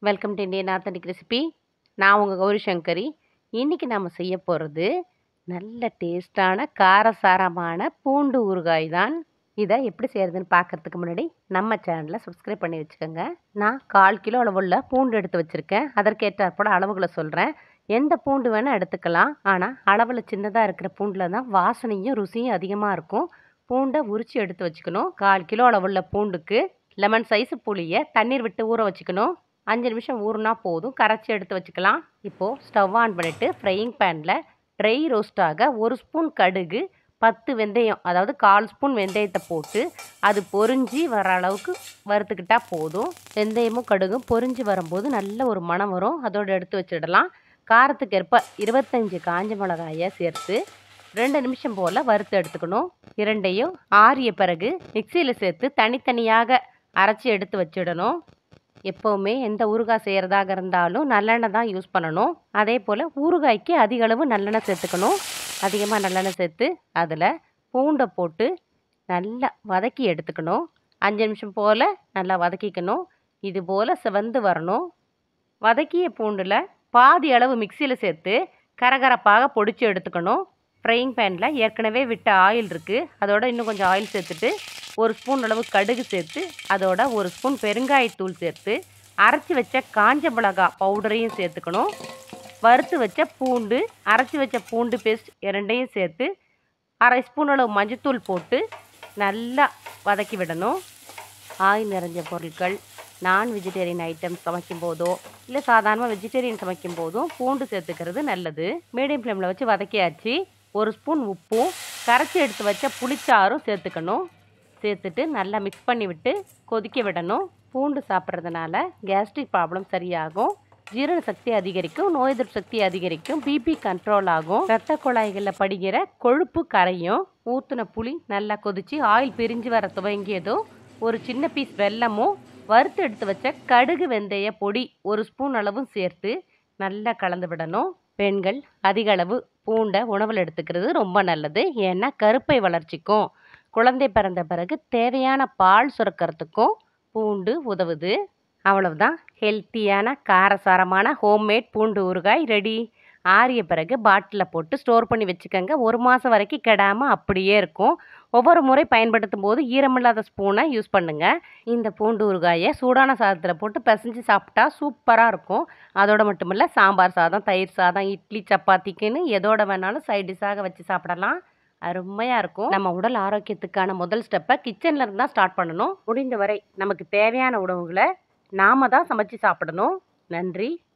Welcome to Indian authentic recipe. நான் உங்கள் கௌரி சங்கரி. இன்றைக்கி நம்ம செய்ய போகிறது நல்ல டேஸ்டான காரசாரமான பூண்டு ஊறுகாய் தான். இதை எப்படி செய்கிறதுன்னு பார்க்குறதுக்கு முன்னாடி நம்ம சேனலை சப்ஸ்கிரைப் பண்ணி வச்சுக்கோங்க. நான் 1/4 கிலோ அளவுள்ள பூண்டு எடுத்து வச்சுருக்கேன். அதற்கேற்றாற்போல் அளவுகளை சொல்கிறேன். எந்த பூண்டு வேணால் எடுத்துக்கலாம். ஆனால் அளவில் சின்னதாக இருக்கிற பூண்டில் தான் வாசனையும் ருசியும் அதிகமாக இருக்கும். பூண்டை உரித்து எடுத்து வச்சுக்கணும். 1/4 கிலோ அளவுள்ள பூண்டுக்கு லெமன் சைஸு புளியை தண்ணீர் விட்டு ஊற வச்சுக்கணும். 5 நிமிஷம் ஊறுனா போதும். கரைச்சி எடுத்து வச்சுக்கலாம். இப்போது ஸ்டவ் ஆன் பண்ணிவிட்டு ஃப்ரையிங் பேனில் ட்ரை ரோஸ்ட்டாக 1 ஸ்பூன் கடுகு, 10 வெந்தயம், அதாவது 1/4 ஸ்பூன் வெந்தயத்தை போட்டு அது பொரிஞ்சு வர அளவுக்கு வறுத்துக்கிட்டால் போதும். வெந்தயமும் கடுகும் பொரிஞ்சு வரும்போது நல்ல ஒரு மணம் வரும். அதோடு எடுத்து வச்சிடலாம். காரத்துக்கு ஏற்ப 25 காஞ்ச மிளகாயை சேர்த்து 2 நிமிஷம் போல் வறுத்து எடுத்துக்கணும். இரண்டையும் ஆறிய பிறகு மிக்சியில் சேர்த்து தனித்தனியாக அரைச்சி எடுத்து வச்சிடணும். எப்போவுமே எந்த ஊறுகாய் செய்கிறதாக இருந்தாலும் நல்லெண்ணெய் தான் யூஸ் பண்ணணும். அதே போல் ஊறுகாய்க்கு அதிக அளவு நல்லெண்ணெய் சேர்த்துக்கணும். அதிகமாக நல்லெண்ணெய் சேர்த்து அதில் பூண்டை போட்டு நல்லா வதக்கி எடுத்துக்கணும். 5 நிமிஷம் போல் நல்லா வதக்கிக்கணும். இது போல் சிவந்து வரணும். வதக்கிய பூண்டில் பாதி அளவு மிக்சியில் சேர்த்து கரகரப்பாக பொடிச்சு எடுத்துக்கணும். ஃப்ரையிங் பேனில் ஏற்கனவே விட்ட ஆயில் இருக்குது. அதோட இன்னும் கொஞ்சம் ஆயில் சேர்த்துட்டு 1 ஸ்பூன் அளவு கடுகு சேர்த்து அதோட 1 ஸ்பூன் பெருங்காயத்தூள் சேர்த்து அரைச்சி வச்ச காஞ்ச மிளகாய் பவுடரையும் சேர்த்துக்கணும். வறுத்து வச்ச பூண்டு, அரைச்சி வச்ச பூண்டு பேஸ்ட் இரண்டையும் சேர்த்து 1/2 ஸ்பூன் அளவு மஞ்சத்தூள் போட்டு நல்லா வதக்கி விடணும். ஆயில் நிறைஞ்ச பொருட்கள் நான் வெஜிடேரியன் ஐட்டம் சமைக்கும் போதோ இல்லை சாதாரணமாக வெஜிடேரியன் சமைக்கும் போதும் பூண்டு சேர்த்துக்கிறது நல்லது. மீடியம் ஃப்ளேமில் வச்சு வதக்கியாச்சு. 1 ஸ்பூன் உப்பும் கரைச்சி எடுத்து வச்ச புளிச்சாரும் சேர்த்துக்கணும். சேர்த்துட்டு நல்லா மிக்ஸ் பண்ணி விட்டு கொதிக்க விடணும். பூண்டு சாப்பிட்றதுனால கேஸ்ட்ரிக் ப்ராப்ளம் சரியாகும், ஜீரண சக்தி அதிகரிக்கும், நோய் எதிர்ப்பு சக்தி அதிகரிக்கும், பிபி கண்ட்ரோல் ஆகும், இரத்த குழாய்களில் படிகிற கொழுப்பு கரையும். ஊற்றின புளி நல்லா கொதித்து ஆயில் பிரிஞ்சு வர துவங்கியதும் ஒரு சின்ன பீஸ் வெல்லமும் வறுத்து எடுத்து வச்ச கடுகு வெந்தய பொடி 1 ஸ்பூன் அளவும் சேர்த்து நல்லா கலந்து விடணும். பெண்கள் அதிக அளவு பூண்டை உணவில் எடுத்துக்கிறது ரொம்ப நல்லது. ஏன்னா கருப்பை வளர்ச்சிக்கும் குழந்தை பிறந்த பிறகு தேவையான பால் சுரக்கிறதுக்கும் பூண்டு உதவுது. அவ்வளவுதான், ஹெல்த்தியான காரசாரமான ஹோம்மேட் பூண்டு ஊறுகாய் ரெடி. ஆறிய பிறகு பாட்டிலில் போட்டு ஸ்டோர் பண்ணி வச்சுக்கோங்க. 1 மாதம் வரைக்கும் கெடாமல் அப்படியே இருக்கும். ஒவ்வொரு முறை பயன்படுத்தும் போது ஈரமில்லாத ஸ்பூனை யூஸ் பண்ணுங்கள். இந்த பூண்டு ஊறுகாயை சூடான சாதத்தில் போட்டு பிசைஞ்சு சாப்பிட்டா சூப்பராக இருக்கும். அதோடு மட்டும் இல்லை, சாம்பார் சாதம், தயிர் சாதம், இட்லி, சப்பாத்திக்குன்னு எதோட வேணாலும் சைட் டிஷ்ஷாக வச்சு சாப்பிடலாம். அருமையாக இருக்கும். நம்ம உடல் ஆரோக்கியத்துக்கான முதல் ஸ்டெப்பை கிச்சனில் இருந்து தான் ஸ்டார்ட் பண்ணணும். முடிந்த வரை நமக்கு தேவையான உணவுகளை நாம தான் சமைச்சு சாப்பிடணும். நன்றி.